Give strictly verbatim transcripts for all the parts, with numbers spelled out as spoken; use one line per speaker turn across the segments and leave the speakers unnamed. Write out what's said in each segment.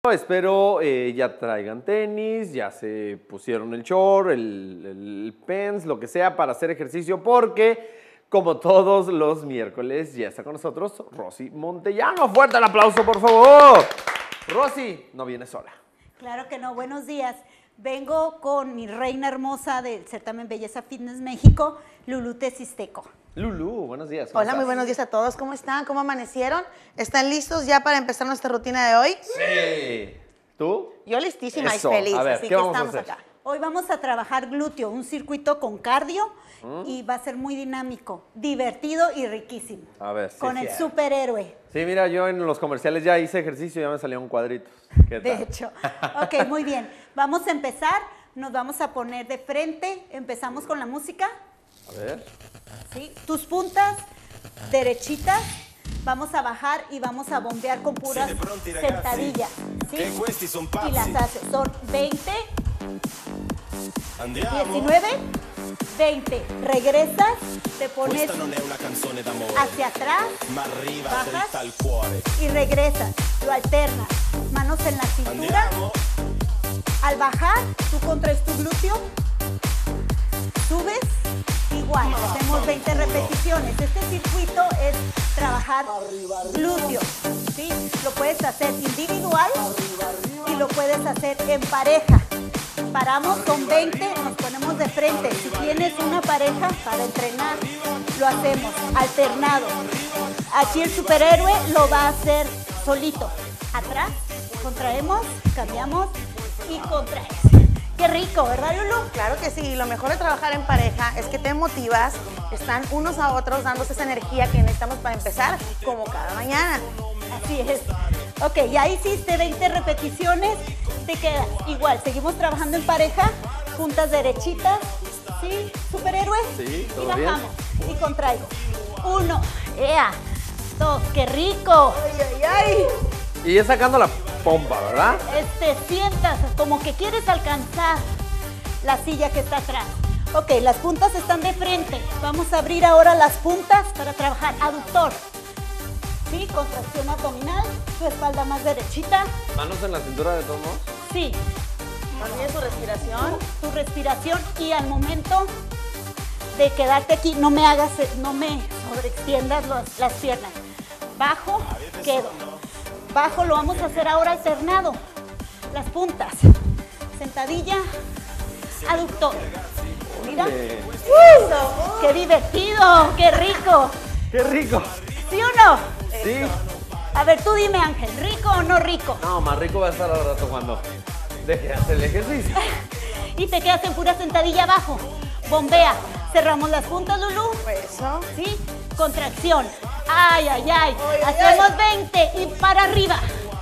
Espero eh, ya traigan tenis, ya se pusieron el short, el, el pants, lo que sea para hacer ejercicio porque, como todos los miércoles, ya está con nosotros Rosy Montellano. ¡Fuerte el aplauso, por favor! Rosy, no viene sola.
Claro que no. Buenos días. Vengo con mi reina hermosa del certamen Belleza Fitness México, Lulú Tecisteco.
Lulú, buenos días.
Hola,
estás?
muy buenos días a todos. ¿Cómo están? ¿Cómo amanecieron? ¿Están listos ya para empezar nuestra rutina de hoy?
Sí. ¿Tú?
Yo listísima
Eso.
y feliz,
A ver,
así
¿qué
que
vamos a
estamos
hacer?
acá.
Hoy vamos a trabajar glúteo, un circuito con cardio
¿Mm?
y va a ser muy dinámico, divertido y riquísimo.
A ver, sí,
Con el
sí.
superhéroe,
Sí, mira, yo en los comerciales ya hice ejercicio y ya me salieron cuadritos. ¿Qué
de
tal?
hecho. Ok, muy bien. Vamos a empezar, nos vamos a poner de frente. Empezamos con la música.
A ver.
¿Sí? Tus puntas derechitas, vamos a bajar y vamos a bombear con puras sentadillas, ¿sí? Y las haces, son veinte, diecinueve, veinte, regresas, te pones hacia atrás, bajas y regresas, lo alternas, manos en la cintura, al bajar tú contraes tu glúteo, subes, igual, hacemos veinte repeticiones. Este circuito es trabajar glúteos, ¿sí? Lo puedes hacer individual y lo puedes hacer en pareja. Paramos con veinte, nos ponemos de frente. Si tienes una pareja para entrenar, lo hacemos alternado. Aquí el superhéroe lo va a hacer solito. Atrás, contraemos, cambiamos y contraes. Qué rico, ¿verdad, Lulú?
Claro que sí, lo mejor de trabajar en pareja es que te motivas, están unos a otros dándose esa energía que necesitamos para empezar, como cada mañana.
Así es. Ok, ya hiciste veinte repeticiones, te quedas igual. Seguimos trabajando en pareja, puntas derechitas, ¿sí? Superhéroe.
Sí,
y
¿todo
bajamos. Y contraigo. Uno, ea, dos, qué rico.
¡Ay, ay, ay!
Y es sacando la pompa, ¿verdad?
Te sientas como que quieres alcanzar la silla que está atrás. Ok, las puntas están de frente. Vamos a abrir ahora las puntas para trabajar aductor. Sí, contracción abdominal, tu espalda más derechita.
Manos en la cintura de todos modos.
Sí,
Olvide su respiración.
tu respiración y al momento de quedarte aquí, no me hagas, no me sobreextiendas los- las piernas. Bajo, quedo. Bajo, lo vamos a hacer ahora alternado. Las puntas. Sentadilla, aductor. Mira.
Eh,
¡Uh! ¡Qué divertido! ¡Qué rico!
¡Qué rico!
¿Sí o no?
Sí.
A ver, tú dime, Ángel, ¿rico o no rico?
No, más rico va a estar al rato cuando deje de hacer el ejercicio.
Y te quedas en pura sentadilla abajo. Bombea. Cerramos las puntas, Lulú.
Eso.
¿Sí? Contracción. Ay, ay, ay.
Ay, ay,
Hacemos veinte y para arriba.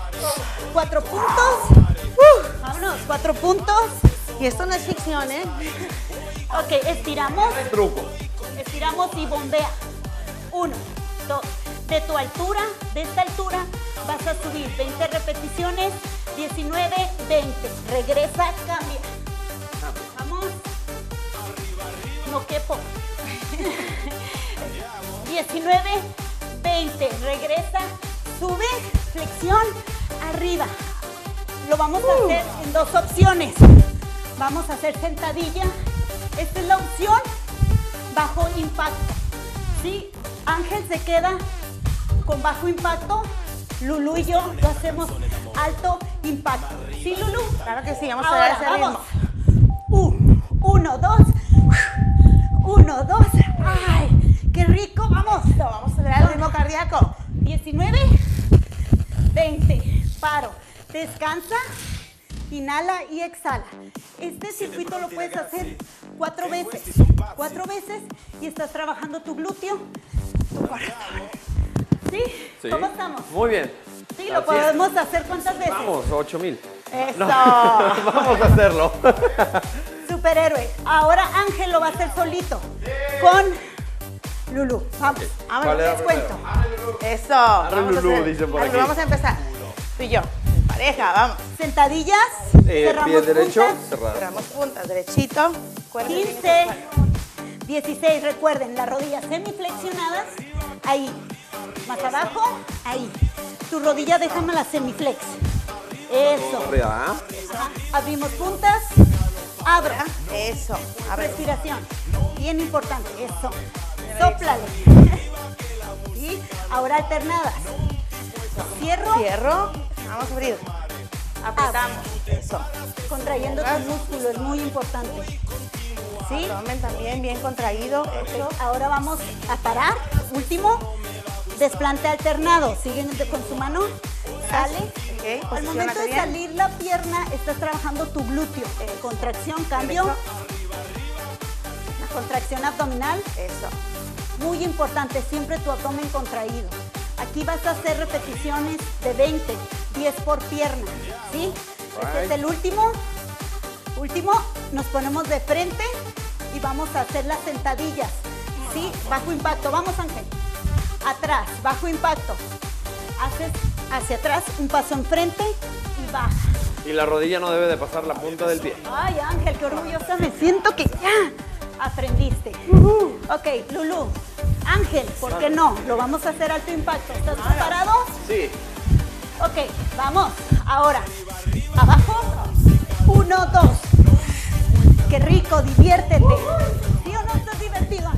Cuatro puntos. Uh, vámonos, cuatro puntos.
Y esto no es ficción, ¿eh?
Ok, estiramos.
Truco.
Estiramos y bombea. Uno, dos. De tu altura, de esta altura, vas a subir veinte repeticiones. diecinueve, veinte. Regresa, cambia. Vamos. No quepo. diecinueve, veinte. Regresa, sube, flexión, arriba. Lo vamos a hacer en dos opciones. Vamos a hacer sentadilla. Esta es la opción bajo impacto. ¿Sí? Ángel se queda con bajo impacto. Lulú y yo lo hacemos alto impacto. ¿Sí, Lulú?
Claro que sí, vamos a dar
Ahora,
ese ritmo.
vamos. Uh, uno, dos. Uno, dos. ¡Ay! ¡Qué rico! ¡Vamos!
Lo vamos a acelerar el ritmo cardíaco.
diecinueve, veinte. Paro. Descansa. Inhala y exhala. Este circuito lo puedes hacer cuatro veces. Cuatro veces y estás trabajando tu glúteo, tu corazón. ¿Sí?
Sí.
¿Cómo estamos?
Muy bien.
Sí, lo
Así es.
podemos hacer cuántas veces.
Vamos, ocho mil.
Eso.
Vamos a hacerlo.
Superhéroe. Ahora Ángel lo va a hacer solito. Con Lulú. Vamos.
Vámonos,
¿Cuál era
les cuento. Eso.
Arre,
Vamos a
Lulú,
hacer-
dicen por
Arre,
aquí.
Vamos a empezar. Tú y yo. En pareja, vamos.
Sentadillas.
Eh,
cerramos
pie derecho,
puntas.
cerrado.
Cerramos puntas, derechito. Cuerda bien
quince,
incorporada.
dieciséis. Recuerden, las rodillas semiflexionadas. Ahí. Más abajo. Ahí. Tu rodilla déjame la semiflex. Eso.
Arriba,
Ajá. Abrimos puntas. Abra.
Eso. Abre.
Respiración. Bien importante. Eso. Sóplale. Y ahora alternadas. Cierro.
Cierro. Vamos a abrir. Apretamos. Eso.
Contrayendo tu músculo, es muy importante. ¿Sí?
Abdomen también bien contraído. Eso.
Ahora vamos a parar. Último. Desplante alternado. Siguen con su mano. Sale.
Okay.
Al momento de
bien.
salir la pierna, estás trabajando tu glúteo. Eh, contracción, cambio. La contracción abdominal.
Eso.
Muy importante, siempre tu abdomen contraído. Aquí vas a hacer repeticiones de veinte, diez por pierna, ¿sí? Este es el último. Último, nos ponemos de frente y vamos a hacer las sentadillas, ¿sí? Bajo impacto, vamos Ángel. Atrás, bajo impacto. Haces hacia atrás, un paso enfrente y baja.
Y la rodilla no debe de pasar la punta del pie.
Ay, Ángel, qué orgullosa me siento que ya aprendiste. Uh-huh. Ok, Lulú. Ángel, ¿por qué no? Lo vamos a hacer alto impacto. ¿Estás preparado?
Sí.
Ok, vamos. Ahora, abajo. Uno, dos. Qué rico, diviértete. ¿Sí o no estás divertido?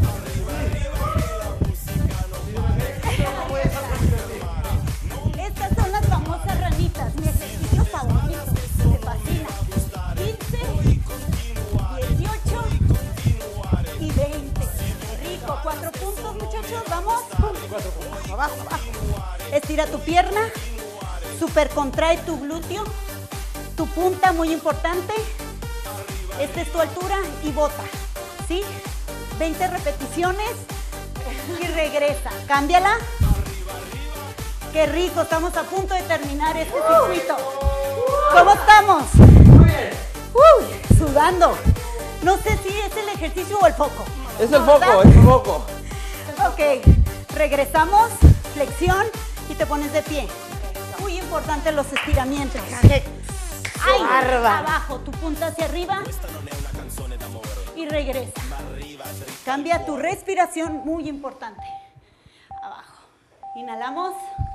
Estas son las famosas ranitas. Mi ejercicio favorito. Me fascina. quince, dieciocho y veinte. Qué rico. Cuatro puntos, muchachos. Vamos. Abajo, abajo, abajo. Estira tu pierna. Super contrae tu glúteo. Tu punta, muy importante. Esta es tu altura y bota. ¿Sí? veinte repeticiones y regresa. Cámbiala. Qué rico. Estamos a punto de terminar este circuito. ¿Cómo estamos?
Muy bien.
Uy, sudando. No sé si es el ejercicio o el foco.
Es el foco, es el foco.
Ok, regresamos, flexión y te pones de pie. Muy importante los estiramientos. Ay,
Bárbaro.
abajo, tu punta hacia arriba y regresa. Cambia tu respiración, muy importante. Abajo. Inhalamos.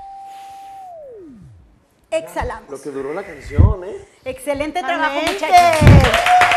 Exhalamos.
Lo que duró la canción, ¿eh?
Excelente trabajo,
Totalmente.
muchachos.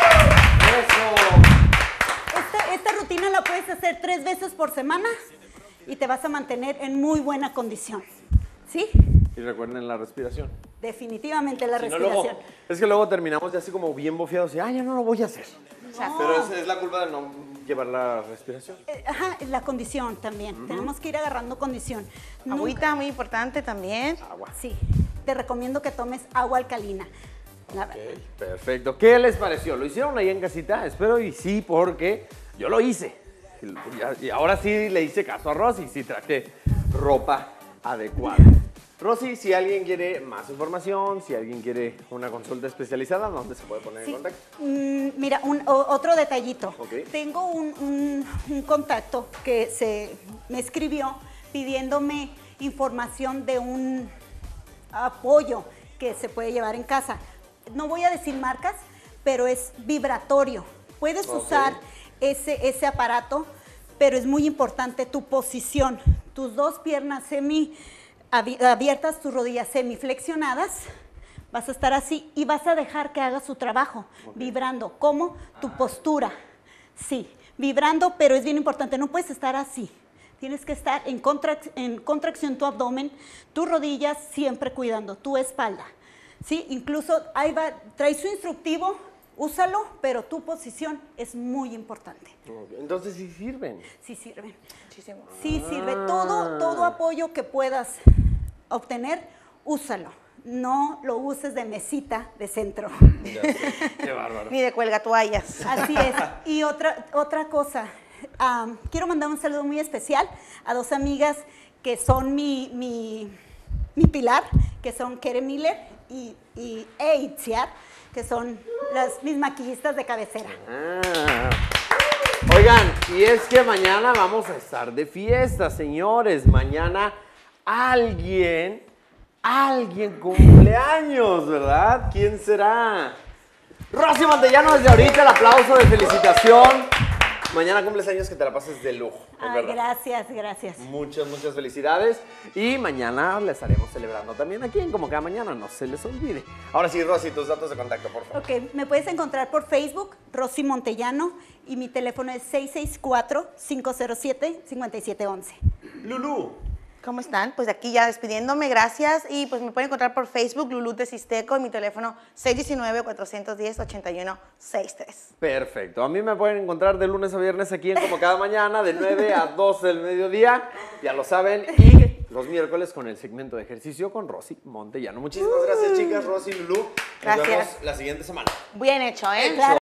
Eso.
Esta, esta rutina la puedes hacer tres veces por semana y te vas a mantener en muy buena condición. ¿Sí?
Y recuerden la respiración.
Definitivamente la
Si no,
respiración.
luego, es que luego terminamos ya así como bien bofeados y, ah, ya no lo voy a hacer.
No.
Pero es, es la culpa de no llevar la respiración.
Eh, Ajá, la condición también. Uh-huh. Tenemos que ir agarrando condición.
Agüita, muy importante también.
Agua.
Sí, te recomiendo que tomes agua alcalina. La verdad.
Ok, perfecto. ¿Qué les pareció? ¿Lo hicieron ahí en casita? Espero y sí, porque yo lo hice. Y, y ahora sí le hice caso a Rosy, sí traje ropa adecuada. Rosy, si alguien quiere más información, si alguien quiere una consulta especializada, ¿dónde se puede poner
Sí.
en contacto?
Mm, mira, un, o, otro detallito.
Ok.
Tengo un, un, un contacto que se me escribió pidiéndome información de un apoyo que se puede llevar en casa. No voy a decir marcas, pero es vibratorio. Puedes
Ok.
usar ese, ese aparato, pero es muy importante tu posición. Tus dos piernas semi abiertas, tus rodillas semiflexionadas, vas a estar así y vas a dejar que haga su trabajo, okay. Vibrando. ¿Cómo? Tu postura. Sí, vibrando, pero es bien importante, no puedes estar así. Tienes que estar en, contrac en contracción tu abdomen, tus rodillas siempre cuidando, tu espalda. Sí, incluso ahí va, trae su instructivo, úsalo, pero tu posición es muy importante.
Okay. Entonces sí sirven.
Sí sirven.
Muchísimo.
Sí sirve. Todo, todo apoyo que puedas obtener, úsalo. No lo uses de mesita de centro.
Ya sé. Qué bárbaro.
Ni de cuelga toallas.
Así es. Y otra, otra cosa, um, quiero mandar un saludo muy especial a dos amigas que son mi, mi, mi pilar, que son Kere Miller y, y e Itziar, que son las mis maquillistas de cabecera.
Ah. Oigan, y es que mañana vamos a estar de fiesta, señores. Mañana alguien, alguien cumpleaños, ¿verdad? ¿Quién será? Rosy Montellano, desde ahorita el aplauso de felicitación. Mañana cumples años, que te la pases de lujo.
Ay, gracias, gracias.
Muchas, muchas felicidades. Y mañana la estaremos celebrando también aquí en Como Cada Mañana, no se les olvide. Ahora sí, Rosy, tus datos de contacto, por favor.
Ok, me puedes encontrar por Facebook, Rosy Montellano, y mi teléfono es seis seis cuatro, cinco cero siete, cinco siete uno uno.
Lulú.
¿Cómo están? Pues aquí ya despidiéndome, gracias. Y pues me pueden encontrar por Facebook, Lulú de Cisteco, y mi teléfono seis uno nueve, cuatro uno cero, ocho uno seis tres.
Perfecto. A mí me pueden encontrar de lunes a viernes aquí en Como Cada Mañana, de nueve a doce del mediodía. Ya lo saben. Y los miércoles con el segmento de ejercicio con Rosy Montellano. Muchísimas gracias, chicas. Rosy, Lulú. Nos
Gracias.
vemos la siguiente semana.
Bien hecho, ¿eh?
Claro.